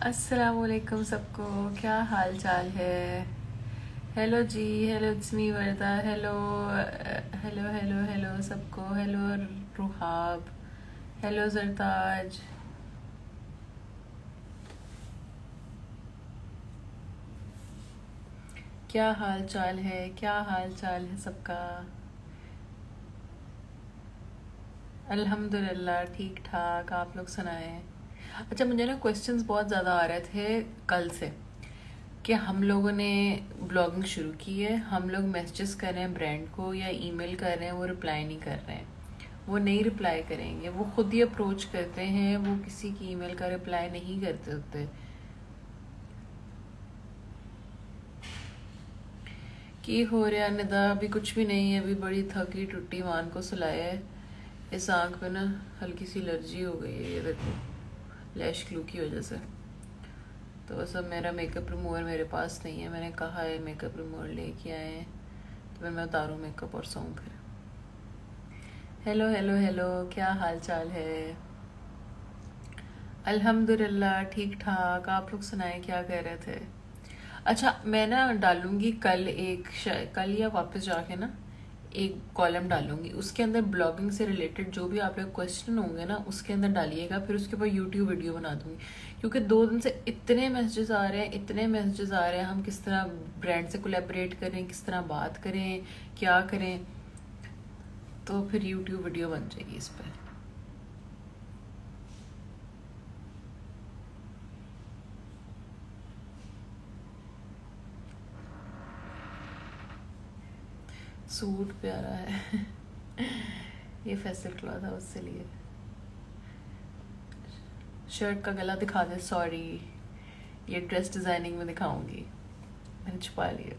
अस्सलामुअलैकुम सबको, क्या हाल चाल है। हेलो जी, hello it's me Warda, hello hello hello hello सबको, हेलो रुहाब, हेलो जरताज। क्या हाल चाल है, क्या हाल चाल है सबका। अल्हम्दुलिल्लाह ठीक ठाक, आप लोग सुनाएं। अच्छा, मुझे ना क्वेश्चंस बहुत ज़्यादा आ रहे थे कल से कि हम लोगों ने ब्लॉगिंग शुरू की है, हम लोग मैसेजेस कर रहे हैं ब्रांड को या ईमेल कर रहे हैं, वो रिप्लाई नहीं कर रहे हैं। वो नहीं रिप्लाई करेंगे, वो खुद ही अप्रोच करते हैं, वो किसी की ईमेल का रिप्लाई नहीं करते होते। की हो रहा निदा? अभी कुछ भी नहीं है, अभी बड़ी थकी टुट्टी मान को सुलाया है। इस आंख पे ना हल्की सी एलर्जी हो गई है, ये देखो, लैश ग्लू की वजह से। तो बस अब मेरा मेकअप रिमूवर मेरे पास नहीं है, मैंने कहा है मेकअप रिमूवर लेके आए हैं, तो मैं उतारूँ मेकअप और सोऊं फिर। हेलो हेलो हेलो, क्या हाल चाल है। अल्हम्दुलिल्लाह ठीक ठाक, आप लोग सुनाए क्या कह रहे थे। अच्छा, मैं ना डालूंगी कल कल या वापस जाके ना एक कॉलम डालूंगी, उसके अंदर ब्लॉगिंग से रिलेटेड जो भी आप लोग क्वेश्चन होंगे ना उसके अंदर डालिएगा, फिर उसके ऊपर यूट्यूब वीडियो बना दूंगी। क्योंकि 2 दिन से इतने मैसेजेस आ रहे हैं, इतने मैसेजेस आ रहे हैं, हम किस तरह ब्रांड से कोलैबोरेट करें, किस तरह बात करें, क्या करें, तो फिर यूट्यूब वीडियो बन जाएगी इस पर। सूट प्यारा है ये फैसल क्लॉथ है, उससे लिए। शर्ट का गला दिखा दे, सॉरी, ये ड्रेस डिजाइनिंग में दिखाऊंगी, मैंने छुपा लिया।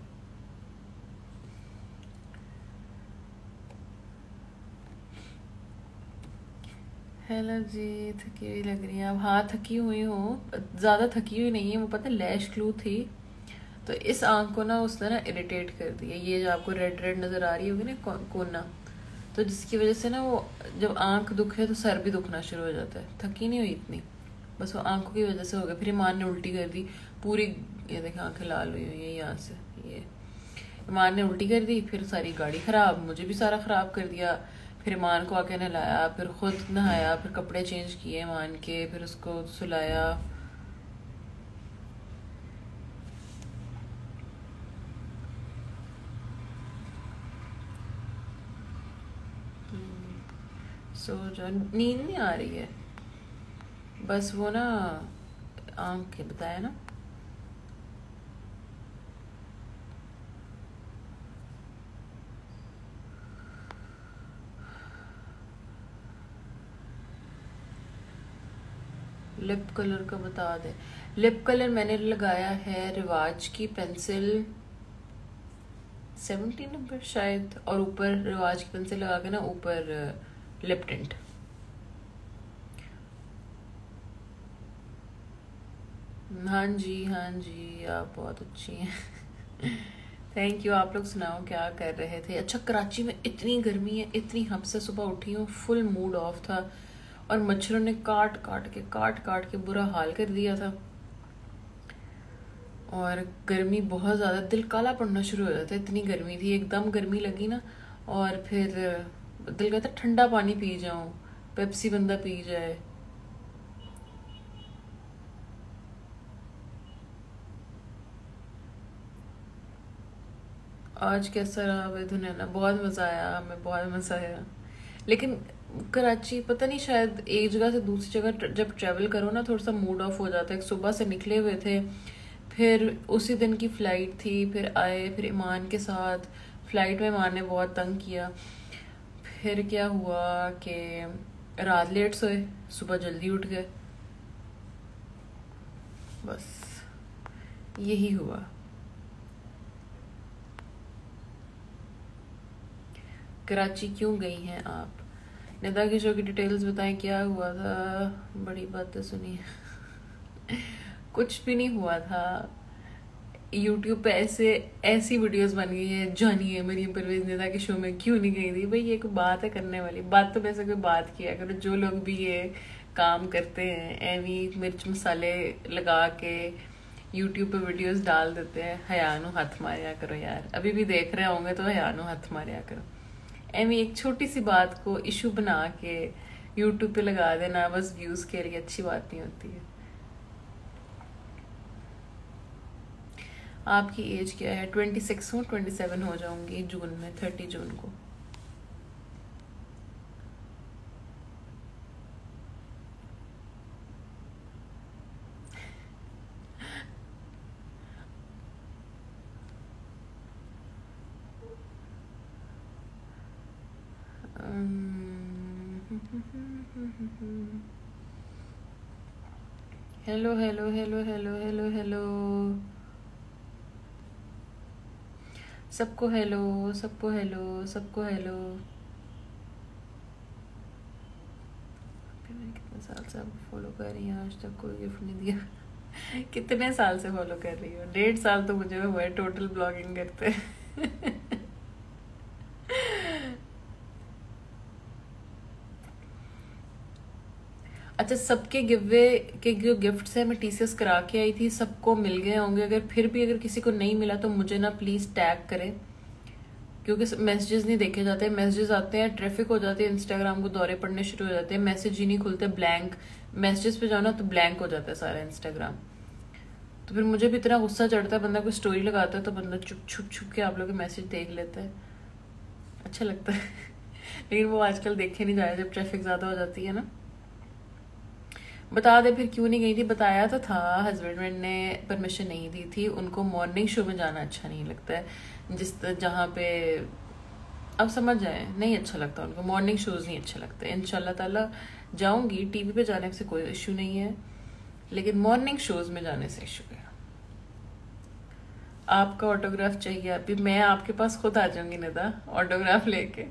हेलो जी, थकी हुई लग रही है अब। हाँ, थकी हुई हूँ, ज़्यादा थकी हुई नहीं है, वो पता लैश ग्लू थी तो इस आंख को ना उसने ना इरिटेट कर दिया। ये जो आपको रेड रेड नज़र आ रही होगी ना कोना, तो जिसकी वजह से ना वो जब आंख दुखे तो सर भी दुखना शुरू हो जाता है। थकी नहीं हुई इतनी, बस वो आंखों की वजह से हो गया। फिर ईमान ने उल्टी कर दी पूरी, ये देखे आंखें लाल हुई हुई है यहाँ से। ये ईमान ने उल्टी कर दी, फिर सारी गाड़ी खराब, मुझे भी सारा खराब कर दिया। फिर ईमान को आके नहलाया, फिर खुद नहाया, फिर कपड़े चेंज किए ईमान के, फिर उसको सुलाया। सो जो नींद नहीं आ रही है, बस वो ना आंख के बताया ना। लिप कलर का बता दे। लिप कलर मैंने लगाया है रिवाज की पेंसिल 17 नंबर शायद, और ऊपर रिवाज की पेंसिल लगा के ना ऊपर लिप टिंट। हाँ जी हाँ जी, आप बहुत अच्छी हैं थैंक यू। आप लोग सुनाओ क्या कर रहे थे। अच्छा, कराची में इतनी गर्मी है, इतनी, हद से सुबह उठी हूँ, फुल मूड ऑफ था और मच्छरों ने काट काट के बुरा हाल कर दिया था। और गर्मी बहुत ज़्यादा, दिल काला पड़ना शुरू हो जाता है, इतनी गर्मी थी। एकदम गर्मी लगी ना, और फिर दिल कहता ठंडा पानी पी जाऊं, पेप्सी बंदा पी जाए। आज कैसा रहा वेदन है ना, बहुत मज़ा आया, हमें बहुत मज़ा आया। लेकिन कराची पता नहीं, शायद एक जगह से दूसरी जगह जब ट्रैवल करो ना थोड़ा सा मूड ऑफ हो जाता है। सुबह से निकले हुए थे, फिर उसी दिन की फ़्लाइट थी, फिर आए, फिर ईमान के साथ फ़्लाइट में ईमान ने बहुत तंग किया। फिर क्या हुआ कि रात लेट सोए, सुबह जल्दी उठ गए, बस यही हुआ। कराची क्यों गई हैं आप? निदा के शो की डिटेल्स बताएं, क्या हुआ था? बड़ी बातें सुनी कुछ भी नहीं हुआ था। यूट्यूब पे ऐसी वीडियोस बन गई है, जानिए मरियम परवेज निदा के शो में क्यों नहीं गई थी। भाई ये कोई बात है करने वाली? बात तो वैसे कोई बात किया करो, जो लोग भी ये काम करते हैं, एवी मिर्च मसाले लगा के यूट्यूब पे वीडियोस डाल देते हैं। हयानो हाथ मारिया करो यार, अभी भी देख रहे होंगे तो हयानो हाथ मारिया करो। एवी एक छोटी सी बात को इशू बना के यूट्यूब पे लगा देना बस व्यूज के लिए, अच्छी बात नहीं होती है। आपकी एज क्या है? 26 हूँ, 27 हो जाऊंगी जून में, 30 जून को। Hello hello hello hello hello hello सबको, हेलो सबको, हेलो सबको, हेलो। मैंने कितने साल से आपको फॉलो कर रही हूँ, आज तक कोई गिफ्ट नहीं दिया। कितने साल से फॉलो कर रही हो? 1.5 साल तो मुझे हुआ है टोटल ब्लॉगिंग करते। अच्छा, सबके गिवे के जो गिफ्ट्स है मैं टीसीएस करा के आई थी, सबको मिल गए होंगे। अगर फिर भी अगर किसी को नहीं मिला तो मुझे ना प्लीज टैग करें, क्योंकि मैसेजेस नहीं देखे जाते। मैसेजेस आते हैं, ट्रैफिक हो जाती है, इंस्टाग्राम को दौरे पड़ने शुरू हो जाते हैं, मैसेज ही नहीं खुलते, ब्लैंक। मैसेजेस पे जाओ ना तो ब्लैंक हो जाता है सारा इंस्टाग्राम। तो फिर मुझे भी इतना गुस्सा चढ़ता है, बंदा कोई स्टोरी लगाता है तो बंदा चुप छुप छुप के आप लोग के मैसेज देख लेता है, अच्छा लगता है। लेकिन वो आजकल देखे नहीं जा रहे जब ट्रैफिक ज्यादा हो जाती है ना। बता दे फिर क्यों नहीं गई थी? बताया तो था, हस्बैंड ने परमिशन नहीं दी थी। उनको मॉर्निंग शो में जाना अच्छा नहीं लगता है, जहाँ पे अब समझ जाए, नहीं अच्छा लगता उनको, मॉर्निंग शोज नहीं अच्छे लगते। इंशाल्लाह ताला जाऊंगी, टीवी पे जाने से कोई इश्यू नहीं है, लेकिन मॉर्निंग शोज में जाने से इश्यू है। आपका ऑटोग्राफ चाहिए? अभी मैं आपके पास खुद आ जाऊंगी निदा, ऑटोग्राफ लेके।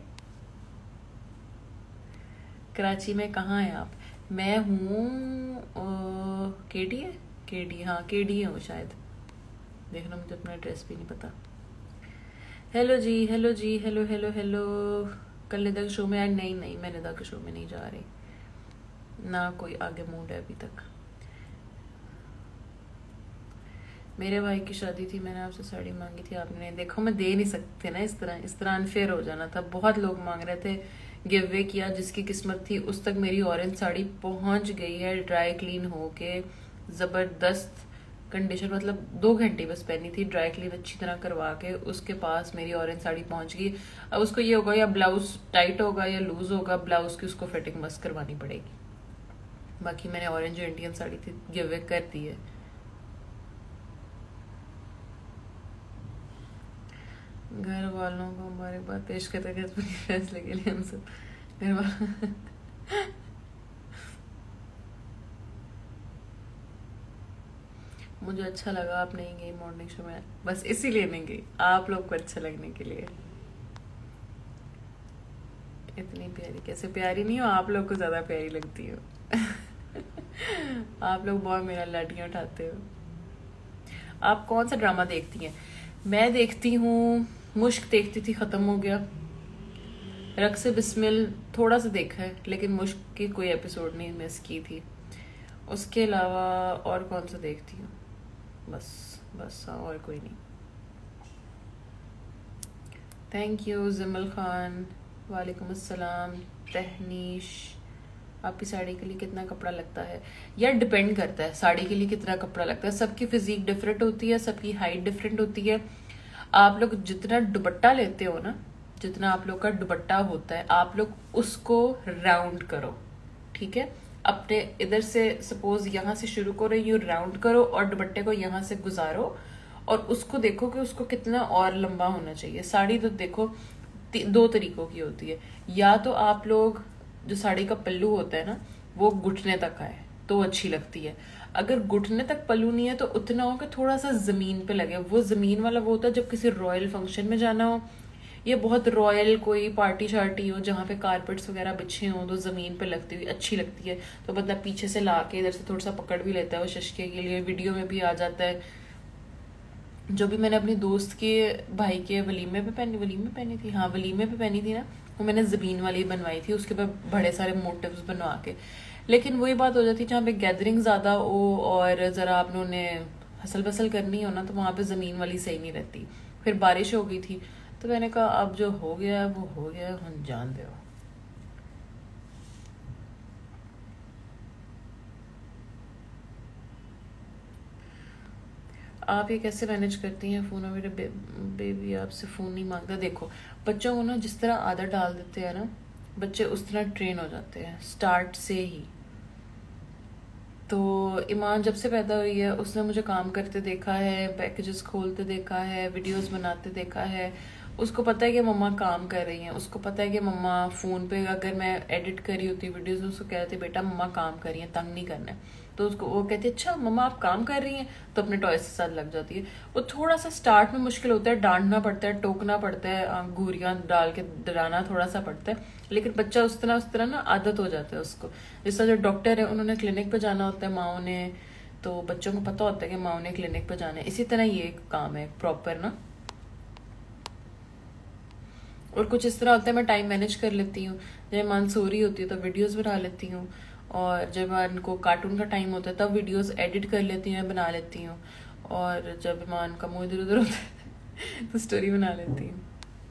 कराची में कहाँ है आप? मैं हूँ केडी है, केडी, हाँ केडी है वो शायद, देखना मुझे अपना एड्रेस भी नहीं पता। हेलो जी, हेलो जी, हेलो हेलो हेलो। कल निदा के शो में? यार नहीं नहीं, मैं निदा के शो में नहीं जा रही, ना कोई आगे मूड है अभी तक। मेरे भाई की शादी थी, मैंने आपसे साड़ी मांगी थी, आपने नहीं। देखो मैं दे नहीं सकती ना, इस तरह अनफेयर हो जाना था। बहुत लोग मांग रहे थे, गिव वे किया, जिसकी किस्मत थी उस तक मेरी ऑरेंज साड़ी पहुंच गई है, ड्राई क्लीन होके जबरदस्त कंडीशन, मतलब 2 घंटे बस पहनी थी, ड्राई क्लीन अच्छी तरह करवा के उसके पास मेरी ऑरेंज साड़ी पहुंच गई। अब उसको ये होगा या ब्लाउज टाइट होगा या लूज होगा, ब्लाउज की उसको फिटिंग मस्त करवानी पड़ेगी। बाकी मैंने ऑरेंज जो इंडियन साड़ी थी गिव वे कर दी है। घर वालों को मुबारकबाद पेश करते हैं फैसले के लिए। हम सब घर वालों मुझे अच्छा लगा आप नहीं गई मॉर्निंग शो में, बस इसीलिए नहीं गई, आप लोग को अच्छा लगने के लिए। इतनी प्यारी कैसे? प्यारी नहीं हो आप, लोग को ज्यादा प्यारी लगती हो। आप लोग बहुत मेरा लाठियां उठाते हो। आप कौन सा ड्रामा देखती हैं? मैं देखती हूँ, मुश्क देखती थी, खत्म हो गया। रक्स बिस्मिल थोड़ा सा देखा है, लेकिन मुश्क की कोई एपिसोड नहीं मिस की थी। उसके अलावा और कौन सा देखती हूँ? बस हाँ, और कोई नहीं। थैंक यू जिमल खान, वालेकुम अस्सलाम। तहनीश, आपकी साड़ी के लिए कितना कपड़ा लगता है? यार डिपेंड करता है साड़ी के लिए कितना कपड़ा लगता है, सबकी फिजिक डिफरेंट होती है, सबकी हाइट डिफरेंट होती है। आप लोग जितना दुपट्टा लेते हो ना, जितना आप लोग का दुपट्टा होता है, आप लोग उसको राउंड करो, ठीक है? अपने इधर से सपोज यहाँ से शुरू करो, यू राउंड करो और दुपट्टे को यहाँ से गुजारो और उसको देखो कि उसको कितना और लंबा होना चाहिए। साड़ी तो देखो 2 तरीकों की होती है, या तो आप लोग जो साड़ी का पल्लू होता है ना वो घुटने तक आए तो अच्छी लगती है। अगर घुटने तक पल्लू नहीं है तो उतना हो कि थोड़ा सा जमीन पे लगे। वो जमीन वाला वो होता है जब किसी रॉयल फंक्शन में जाना हो, ये बहुत रॉयल कोई पार्टी शार्टी हो जहाँ पे कारपेट्स वगैरह बिछे हों तो जमीन पे लगती हुई अच्छी लगती है। तो बंदा पीछे से ला के इधर से थोड़ा सा पकड़ भी लेता है, वो शशके के लिए वीडियो में भी आ जाता है। जो भी मैंने अपनी दोस्त के भाई के वलीमे पे पहनी थी, हाँ वलीमे पे पहनी थी ना, वो मैंने जमीन वाली बनवाई थी, उसके ऊपर बड़े सारे मोटिव्स बनवा के। लेकिन वही बात हो जाती है जहाँ पे गैदरिंग ज़्यादा हो और ज़रा आप लोगों ने हसल बसल करनी हो ना, तो वहाँ पे ज़मीन वाली सही नहीं रहती। फिर बारिश हो गई थी तो मैंने कहा अब जो हो गया वो हो गया, हम जान दो। आप ये कैसे मैनेज करती हैं फ़ोन? मेरे बेबी आपसे फ़ोन नहीं मांगता। देखो बच्चों को ना जिस तरह आदत डाल देते हैं ना, बच्चे उस तरह ट्रेन हो जाते हैं स्टार्ट से ही। तो ईमान जब से पैदा हुई है उसने मुझे काम करते देखा है, पैकेजेस खोलते देखा है, वीडियोस बनाते देखा है। उसको पता है कि मम्मा काम कर रही हैं, उसको पता है कि मम्मा फ़ोन पे अगर मैं एडिट कर रही होती वीडियोस, उसको कहती बेटा मम्मा काम कर रही हैं, तंग नहीं करना है। तो उसको वो कहती है अच्छा मम्मा आप काम कर रही हैं, तो अपने टॉयज के साथ लग जाती है। वो थोड़ा सा स्टार्ट में मुश्किल होता है, डांटना पड़ता है, टोकना पड़ता है, घूरियाँ डाल के डराना थोड़ा सा पड़ता है, लेकिन बच्चा उस तरह ना आदत हो जाता है उसको। जैसा जो डॉक्टर है उन्होंने क्लिनिक पे जाना होता है माओ ने, तो बच्चों को पता होता है कि माओ ने क्लिनिक पे जाना है, इसी तरह ये एक काम है प्रॉपर ना। और कुछ इस तरह होता है मैं टाइम मैनेज कर लेती हूँ, जब मान सो रही होती है तो वीडियोस बना लेती हूँ, और जब इनको कार्टून का टाइम होता है तब वीडियोस एडिट कर लेती हूँ, बना लेती हूँ, और जब ईमान का मुँह इधर उधर होता है तो स्टोरी बना लेती हूँ।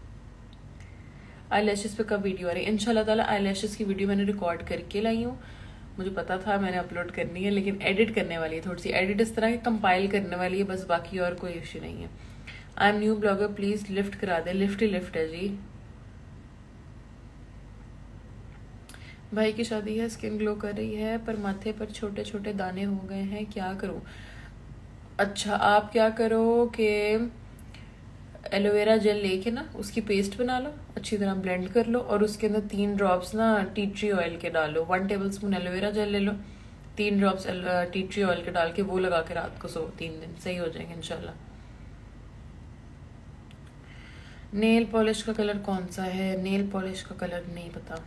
आई लैशेस पे कब वीडियो आ रही है? इंशाल्लाह ताला आई लैशेस की वीडियो मैंने रिकॉर्ड करके लाई हूँ, मुझे पता था मैंने अपलोड करनी है, लेकिन एडिट करने वाली है, थोड़ी सी एडिट इस तरह की कंपाइल करने वाली है बस, बाकी और कोई इश्यू नहीं है। I am new blogger please lift करा दे। लिफ्ट ही लिफ्ट है जी। भाई की शादी है, स्किन ग्लो कर रही है पर माथे पर छोटे छोटे दाने हो गए हैं, क्या करूं? अच्छा आप क्या करो कि एलोवेरा जेल लेके ना उसकी पेस्ट बना लो, अच्छी तरह ब्लेंड कर लो, और उसके अंदर 3 ड्रॉप्स ना टी ट्री ऑयल के डालो। 1 टेबलस्पून एलोवेरा जेल ले लो, 3 ड्रॉप्स टी ट्री ऑयल के डाल के वो लगा के रात को सो, 3 दिन सही हो जाएंगे इंशाल्लाह। नेल पॉलिश का कलर कौन सा है? नेल पॉलिश का कलर नहीं पता।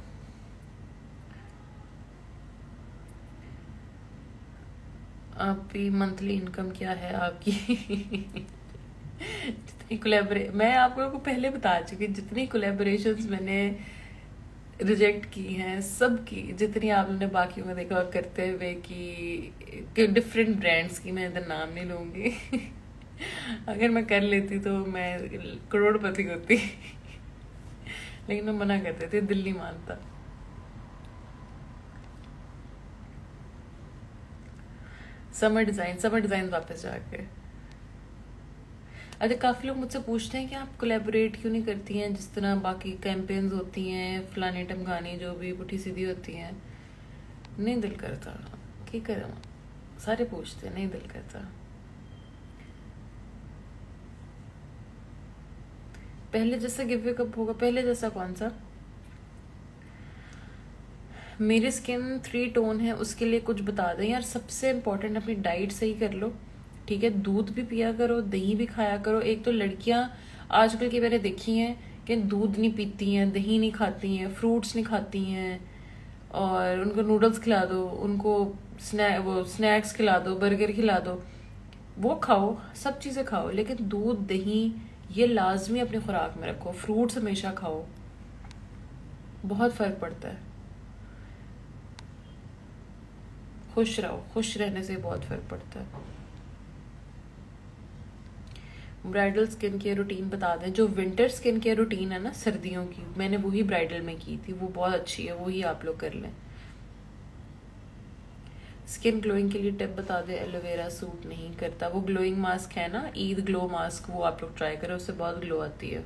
आपकी मंथली इनकम क्या है आपकी? जितनी मैं आप लोगों को पहले बता चुकी, जितनी कोलेबोरेशंस मैंने रिजेक्ट की हैं सबकी, जितनी आप लोगों ने बाकियों में देखा करते हुए कि डिफरेंट ब्रांड्स की, मैं इधर नाम नहीं लूंगी अगर मैं कर लेती तो मैं करोड़पति होती लेकिन मैं मना करती थी, दिल नहीं मानता। समर डिजाइन वापस जाके। अच्छा काफ़ी लोग मुझसे पूछते हैं कि आप कोलैबोरेट क्यों नहीं करती हैं, जिस तरह बाकी कैंपेन्स होती हैं फलाने टमकानी जो भी पुठी सीधी होती हैं। नहीं दिल करता, क्या करूँ, सारे पूछते हैं, नहीं दिल करता। पहले जैसा गिव अवे कब होगा? पहले जैसा कौन सा? मेरी स्किन 3 टोन है, उसके लिए कुछ बता दें यार। सबसे इम्पोर्टेंट अपनी डाइट सही कर लो, ठीक है? दूध भी पिया करो, दही भी खाया करो। एक तो लड़कियां आजकल की मैंने देखी हैं कि दूध नहीं पीती हैं, दही नहीं खाती हैं, फ्रूट्स नहीं खाती हैं, और उनको नूडल्स खिला दो, उनको स्नैक्स खिला दो, बर्गर खिला दो, वो खाओ, सब चीज़ें खाओ, लेकिन दूध दही ये लाजमी अपनी खुराक में रखो। फ्रूट्स हमेशा खाओ, बहुत फर्क पड़ता है। खुश रहो, खुश रहने से बहुत फर्क पड़ता है। ब्राइडल स्किन केयर रूटीन बता दें। जो विंटर स्किन केयर रूटीन है ना सर्दियों की, मैंने वही ब्राइडल में की थी, वो बहुत अच्छी है, वही आप लोग कर लें। स्किन ग्लोइंग के लिए टिप बता दें। एलोवेरा सूट नहीं करता, वो ग्लोइंग मास्क है ना, ईद ग्लो मास्क, वो आप लोग ट्राई करें, उससे बहुत ग्लो आती है।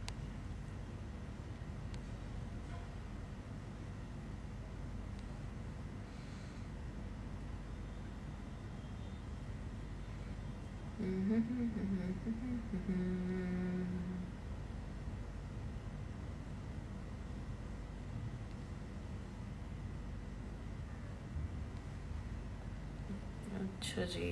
अच्छा जी,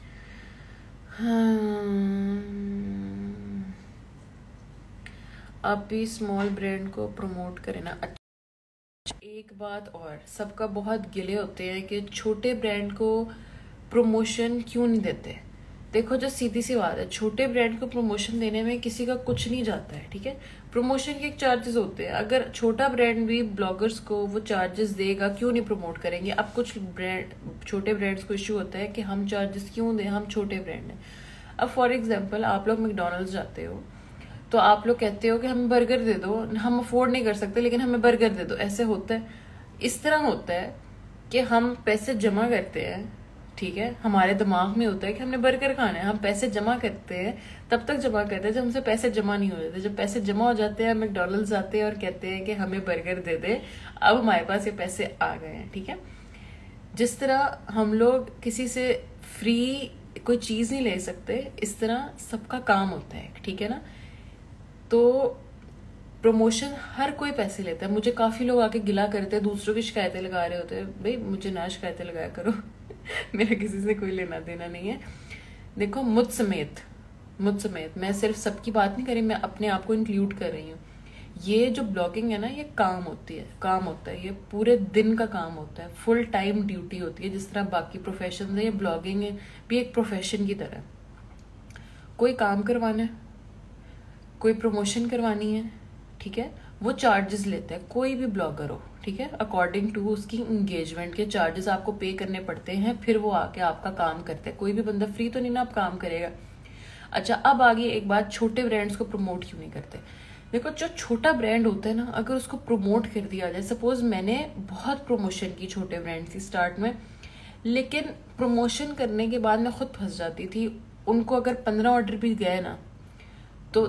आप भी स्मॉल ब्रांड को प्रमोट करें ना। अच्छा एक बात और, सबका बहुत गिले होते हैं कि छोटे ब्रांड को प्रमोशन क्यों नहीं देते। देखो जो सीधी सी बात है, छोटे ब्रांड को प्रमोशन देने में किसी का कुछ नहीं जाता है, ठीक है? प्रमोशन के एक चार्जेस होते हैं। अगर छोटा ब्रांड भी ब्लॉगर्स को वो चार्जेस देगा, क्यों नहीं प्रमोट करेंगे? अब कुछ ब्रांड, छोटे ब्रांड्स को इश्यू होता है कि हम चार्जेस क्यों दें, हम छोटे ब्रांड हैं। अब फॉर एग्जांपल आप लोग मैकडॉनल्ड्स जाते हो तो आप लोग कहते हो कि हमें बर्गर दे दो, हम अफोर्ड नहीं कर सकते लेकिन हमें बर्गर दे दो। ऐसे होता है। इस तरह होता है कि हम पैसे जमा करते हैं, ठीक है, हमारे दिमाग में होता है कि हमने बर्गर खाना है, हम पैसे जमा करते हैं, तब तक जमा करते हैं जब हमसे पैसे जमा नहीं हो जाते। जब पैसे जमा हो जाते हैं, मैकडॉनल्ड्स आते हैं और कहते हैं कि हमें बर्गर दे दे, अब हमारे पास ये पैसे आ गए हैं, ठीक है। जिस तरह हम लोग किसी से फ्री कोई चीज नहीं ले सकते, इस तरह सबका काम होता है, ठीक है ना। तो प्रमोशन हर कोई पैसे लेता है। मुझे काफी लोग आके गिला करते हैं, दूसरों की शिकायतें लगा रहे होते हैं। भाई मुझे ना शिकायतें लगाया करो मेरा किसी से कोई लेना देना नहीं है। देखो मुझ समेत मैं सिर्फ सबकी बात नहीं करी, मैं अपने आप को इंक्लूड कर रही हूँ। ये जो ब्लॉगिंग है ना, ये काम होता है, ये पूरे दिन का काम होता है, फुल टाइम ड्यूटी होती है। जिस तरह बाकी प्रोफेशन है, ये ब्लॉगिंग है भी एक प्रोफेशन की तरह। कोई काम करवाना है, कोई प्रमोशन करवानी है, ठीक है, वो चार्जेस लेता है, कोई भी ब्लॉगर हो, ठीक है। अकॉर्डिंग टू उसकी एंगेजमेंट के चार्जेस आपको पे करने पड़ते हैं, फिर वो आके आपका काम करता है। कोई भी बंदा फ्री तो नहीं ना आप काम करेगा। अच्छा, अब आगे एक बात, छोटे ब्रांड्स को प्रमोट क्यों नहीं करते? देखो, जो छोटा ब्रांड होता है ना, अगर उसको प्रमोट कर दिया जाए, सपोज मैंने बहुत प्रमोशन की छोटे ब्रांड की स्टार्ट में, लेकिन प्रमोशन करने के बाद मैं खुद फंस जाती थी। उनको अगर 15 ऑर्डर भी गए ना, तो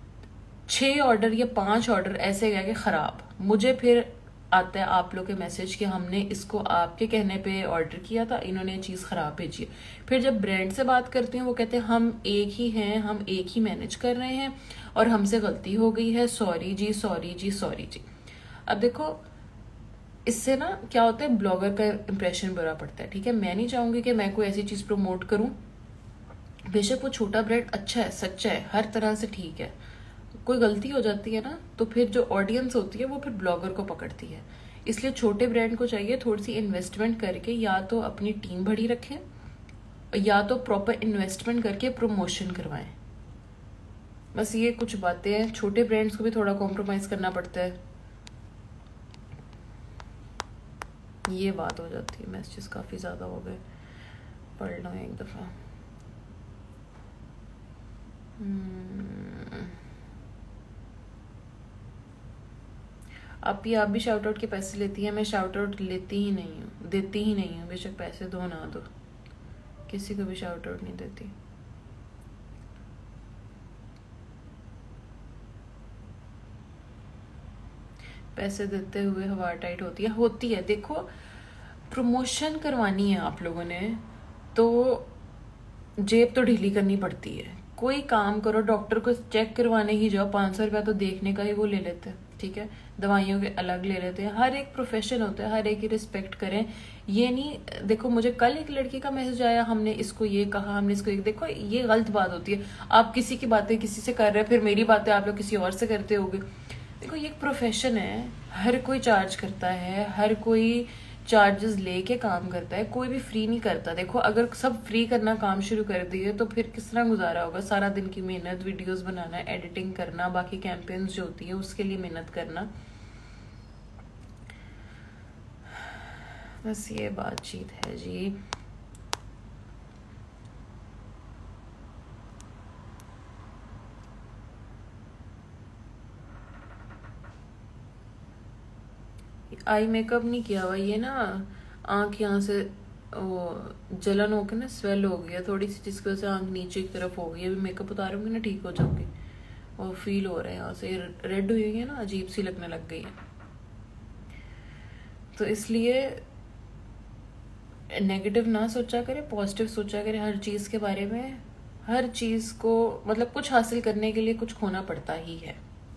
6 ऑर्डर या 5 ऑर्डर ऐसे गए कि खराब। मुझे फिर आता है आप लोग के मैसेज कि हमने इसको आपके कहने पे ऑर्डर किया था, इन्होंने ये चीज खराब भेजी है। फिर जब ब्रांड से बात करती हूँ, वो कहते हैं हम एक ही हैं, हम एक ही मैनेज कर रहे हैं और हमसे गलती हो गई है, सॉरी जी सॉरी जी सॉरी जी। अब देखो, इससे ना क्या होता है, ब्लॉगर का इंप्रेशन बुरा पड़ता है, ठीक है। मैं नहीं चाहूंगी कि मैं कोई ऐसी चीज प्रमोट करूं। बेशक वो छोटा ब्रांड अच्छा है, सच्चा है, हर तरह से ठीक है, कोई गलती हो जाती है ना, तो फिर जो ऑडियंस होती है वो फिर ब्लॉगर को पकड़ती है। इसलिए छोटे ब्रांड को चाहिए थोड़ी सी इन्वेस्टमेंट करके या तो अपनी टीम बड़ी रखें, या तो प्रॉपर इन्वेस्टमेंट करके प्रमोशन करवाएं। बस ये कुछ बातें हैं। छोटे ब्रांड्स को भी थोड़ा कॉम्प्रोमाइज करना पड़ता है, ये बात हो जाती है। मैसेजेस काफी ज्यादा हो गए, पढ़ लो एक दफा। आप भी शाउट आउट के पैसे लेती हैं? मैं शाउट आउट लेती ही नहीं हूँ, देती ही नहीं हूँ। बेशक पैसे दो ना दो, किसी को भी शाउट आउट नहीं देती। पैसे देते हुए हवा टाइट होती है। देखो, प्रमोशन करवानी है आप लोगों ने तो जेब तो ढीली करनी पड़ती है। कोई काम करो, डॉक्टर को चेक करवाने ही जाओ, 500 रुपया तो देखने का ही वो ले लेते हैं, ठीक है। दवाइयों के अलग ले लेते हैं। हर एक प्रोफेशन होता है, हर एक की रिस्पेक्ट करें। ये नहीं, देखो मुझे कल एक लड़की का मैसेज आया, हमने इसको ये कहा, हमने इसको ये, देखो ये गलत बात होती है। आप किसी की बातें किसी से कर रहे हैं, फिर मेरी बातें आप लोग किसी और से करते होगे। देखो ये एक प्रोफेशन है, हर कोई चार्ज करता है, हर कोई चार्जेस लेके काम करता है, कोई भी फ्री नहीं करता। देखो अगर सब फ्री करना काम शुरू कर दिए तो फिर किस तरह गुजारा होगा? सारा दिन की मेहनत, वीडियोस बनाना, एडिटिंग करना, बाकी कैंपेन्स जो होती है उसके लिए मेहनत करना, बस ये बातचीत है जी। आई मेकअप नहीं किया हुआ, ये ना आंख यहाँ से वो जलन होकर ना स्वेल हो गया थोड़ी सी, जिसकी वजह से आंख नीचे की तरफ हो गई। अभी मेकअप उतारूंगी ना ठीक हो जाऊंगी। वो फील हो रहा है यहाँ से रेड हुई है ना, अजीब सी लगने लग गई है। तो इसलिए नेगेटिव ना सोचा करे, पॉजिटिव सोचा करे हर चीज के बारे में। हर चीज को मतलब कुछ हासिल करने के लिए कुछ खोना पड़ता ही है।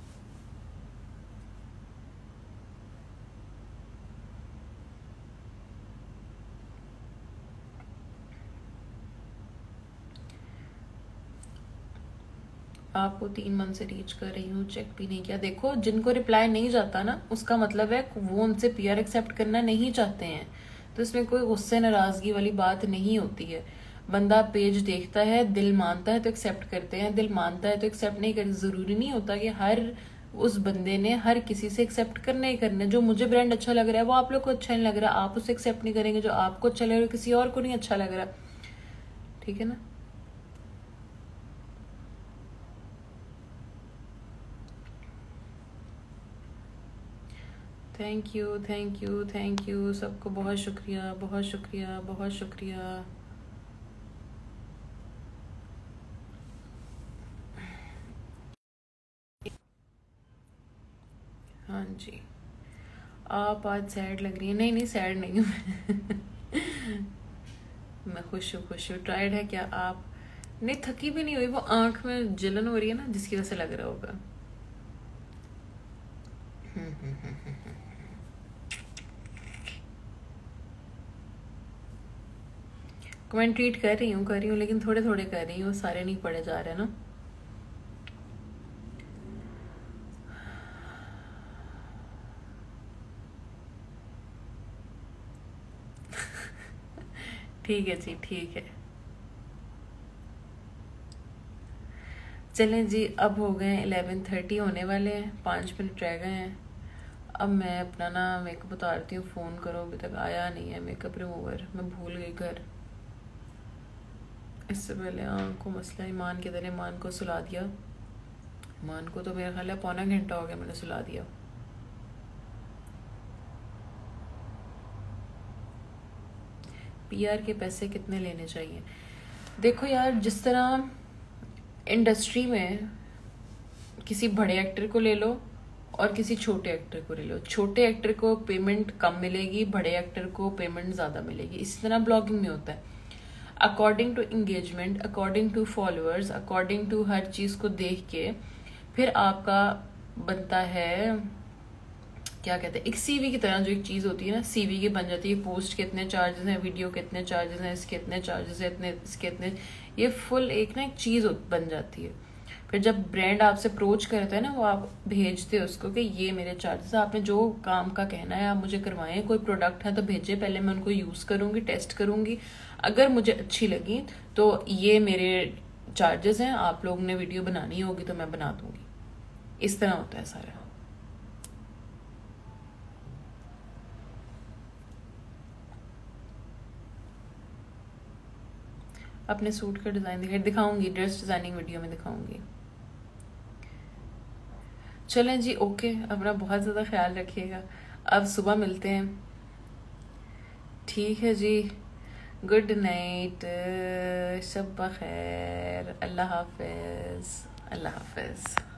आपको 3 मंथ से रीच कर रही हूँ, चेक भी नहीं किया। देखो जिनको रिप्लाई नहीं जाता ना, उसका मतलब है वो उनसे पीआर एक्सेप्ट करना नहीं चाहते हैं। तो इसमें कोई गुस्से नाराजगी वाली बात नहीं होती है। बंदा पेज देखता है, दिल मानता है तो एक्सेप्ट करते हैं, दिल मानता है तो एक्सेप्ट नहीं करते। जरूरी नहीं होता कि हर उस बंदे ने हर किसी से एक्सेप्ट करना ही करना है। जो मुझे ब्रांड अच्छा लग रहा है वो आप लोग को अच्छा नहीं लग रहा, आप उसे एक्सेप्ट नहीं करेंगे। जो आपको अच्छा लग रहा है किसी और को नहीं अच्छा लग रहा, ठीक है ना। Thank you thank you thank you सबको, बहुत शुक्रिया बहुत शुक्रिया बहुत शुक्रिया। हाँ जी, आप आज सैड लग रही है। नहीं नहीं सैड नहीं हूँ मैं खुश हूँ खुश हूँ। टायर्ड है क्या आप? नहीं थकी भी नहीं हुई, वो आंख में जलन हो रही है ना जिसकी वजह से लग रहा होगा। कमेंट रीड कर रही हूँ लेकिन थोड़े थोड़े कर रही हूँ, सारे नहीं पढ़े जा रहे ना। ठीक है जी ठीक है। चलें जी, अब हो गए 11:30 होने वाले हैं, 5 मिनट रह गए हैं। अब मैं अपना ना मेकअप उतारती हूँ। फ़ोन करो, अभी तक आया नहीं है मेकअप रिमूवर, मैं भूल गई घर। इससे पहले को मसला ईमान के तरह ईमान को सुला दिया। ईमान को तो मेरा ख्याल है पौना घंटा हो गया मैंने सुला दिया। पीआर के पैसे कितने लेने चाहिए? देखो यार, जिस तरह इंडस्ट्री में किसी बड़े एक्टर को ले लो और किसी छोटे एक्टर को ले लो, छोटे एक्टर को पेमेंट कम मिलेगी, बड़े एक्टर को पेमेंट ज़्यादा मिलेगी। इसी तरह ब्लॉगिंग में होता है, according to engagement, according to followers, according to हर चीज़ को देख के फिर आपका बनता है, क्या कहते हैं, एक सीवी की तरह जो एक चीज़ होती है ना, सीवी की बन जाती है। पोस्ट के इतने चार्जेस हैं, वीडियो के इतने चार्जेस हैं, इसके इतने चार्जेस हैं, इतने इसके इतने, ये फुल एक ना एक चीज़ बन जाती है। फिर जब ब्रांड आपसे अप्रोच करता है ना, वो आप भेजते हो उसको कि ये मेरे चार्जेस, आपने जो काम का कहना है आप मुझे करवाएं। कोई प्रोडक्ट है तो भेजे, पहले मैं उनको यूज़ करूँगी, टेस्ट करूँगी, अगर मुझे अच्छी लगी तो ये मेरे चार्जेस हैं, आप लोग ने वीडियो बनानी होगी तो मैं बना दूँगी। इस तरह होता है सारा। अपने सूट का डिज़ाइन दिखाऊंगी, ड्रेस डिज़ाइनिंग वीडियो में दिखाऊंगी। चलें जी, ओके, अपना बहुत ज़्यादा ख्याल रखिएगा। अब सुबह मिलते हैं, ठीक है जी। गुड नाइट, शब बखैर, अल्लाह हाफिज़, अल्लाह हाफिज़।